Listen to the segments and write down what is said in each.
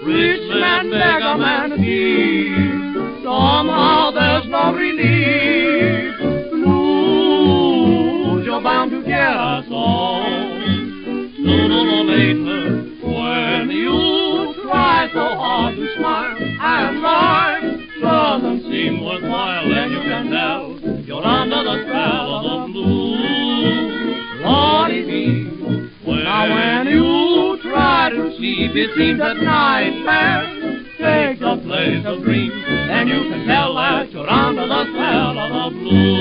rich man, beggar man, thief. Somehow there's no relief. Blues, you're bound to get us all. Sooner or later, when you try so hard to smile, and life doesn't seem worthwhile, then you can tell you're under the spell of the blues. Lordy me, now when you try to sleep, it seems that nightmare takes the place of dreams, then you can tell that you're under the spell of the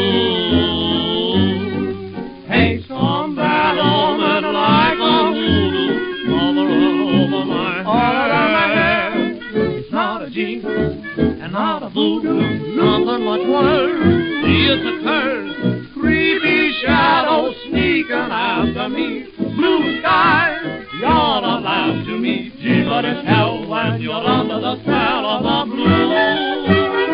blues. Hey, some bad omen like a hoodoo hovering over my head. It's not a jinx and not a voodoo, nothing much worse. See, it's a curse, creepy shadows sneaking after me. Blue skies, you ought to laugh to me. Gee, but it's hell when you're under the spell of the blues.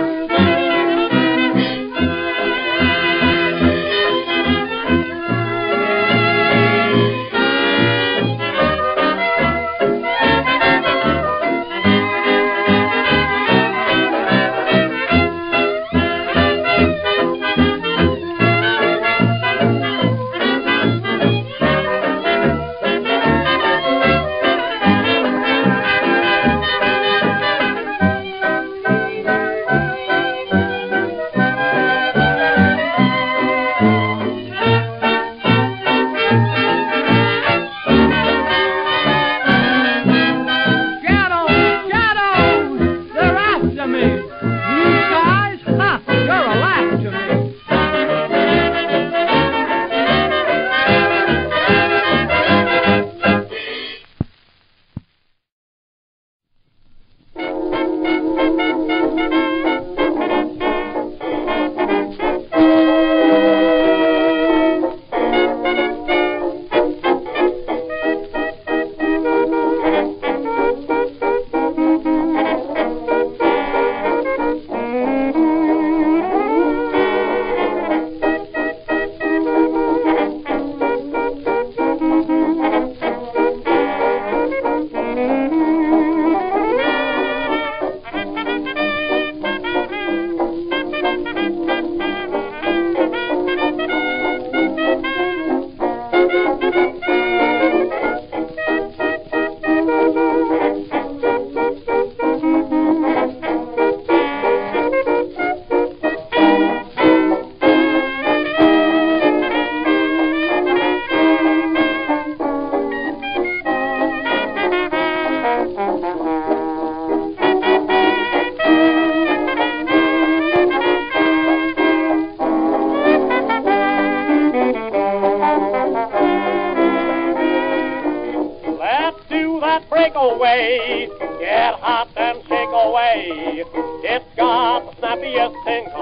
Breakaway, get hot and shake away. It's got the snappiest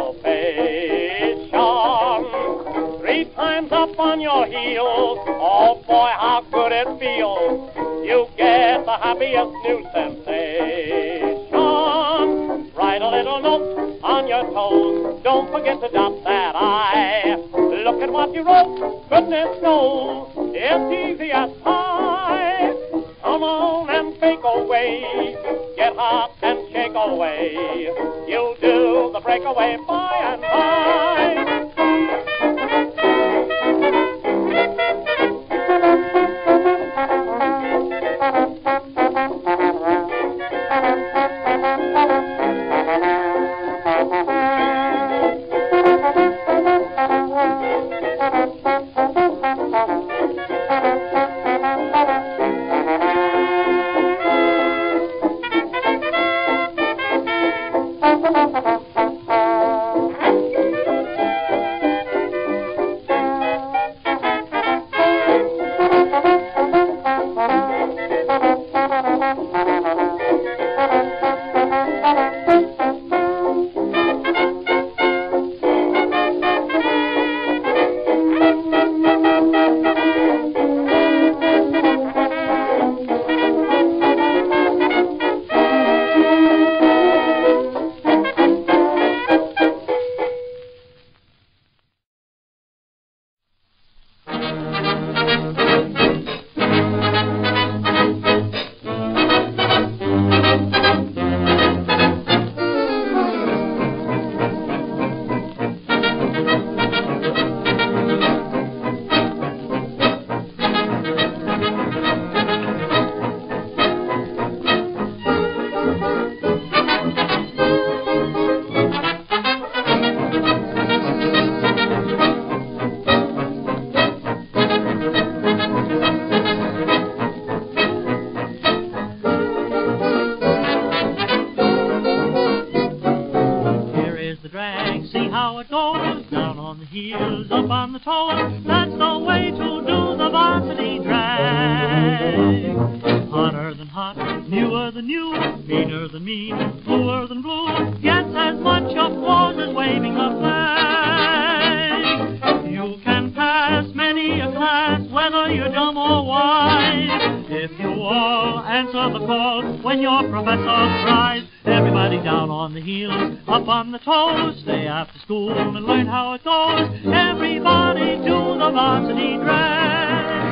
syncopation. 3 times up on your heels, oh boy, how good it feels. You get the happiest new sensation. Write a little note on your toes, don't forget to dot that I. Look at what you wrote, goodness knows, it's easy as pie. Come on and fake away, get hot and shake away. You'll do the breakaway by and by. on the toes. That's the way to do the varsity drag. Hotter than hot, newer than new, meaner than mean, bluer than blue, gets as much applause as waving a flag. You can pass many a class, whether you're dumb or wise, if you all answer the call when your professor cries. Everybody down on the heels, up on the toes, stay after school and learn how it goes. Everybody do the varsity drag.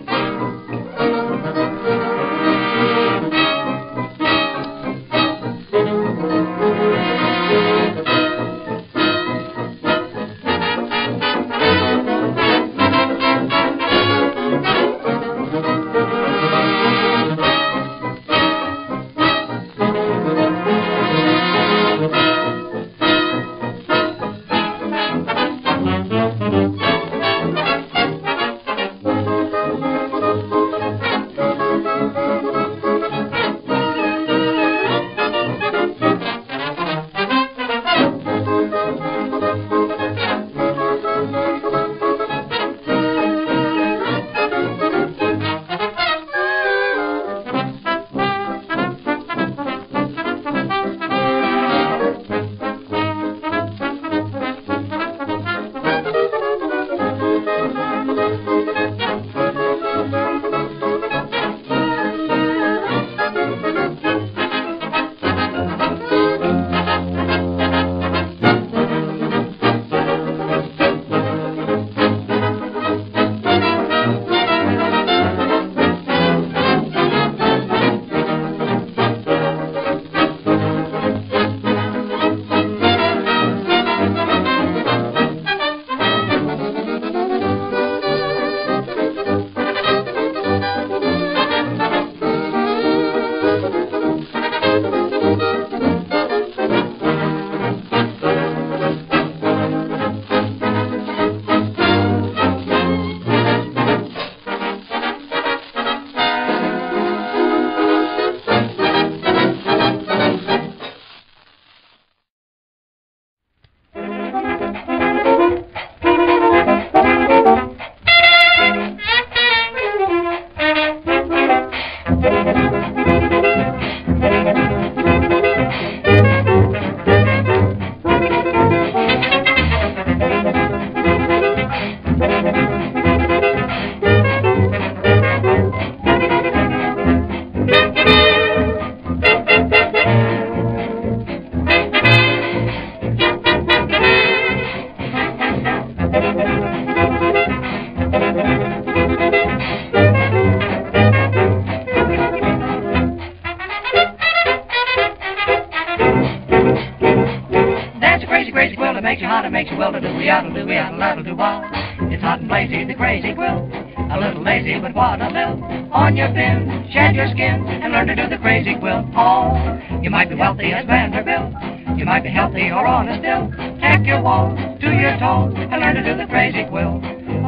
Makes you well-to-do, yaddle-do, yaddle-daddle-do-wah. It's hot and blazy, the crazy quilt. A little lazy, but what a lilt. On your pin, shed your skin, and learn to do the crazy quilt. Oh, you might be wealthy as Vanderbilt. You might be healthy or honest still. Tack your wool to your toe, and learn to do the crazy quilt.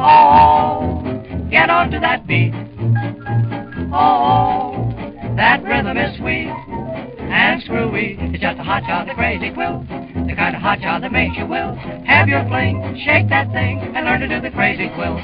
Oh, get on to that beat. Oh, that rhythm is sweet and screwy. It's just a hot shot, the crazy quilt. The kind of hot shot that makes you will have your fling, shake that thing, and learn to do the crazy quilt.